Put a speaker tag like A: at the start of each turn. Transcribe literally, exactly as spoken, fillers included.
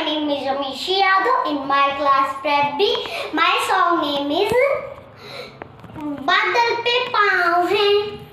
A: name is Amishi Yadav. In my class Prep B, my song name is बादल पे पाँव हैं.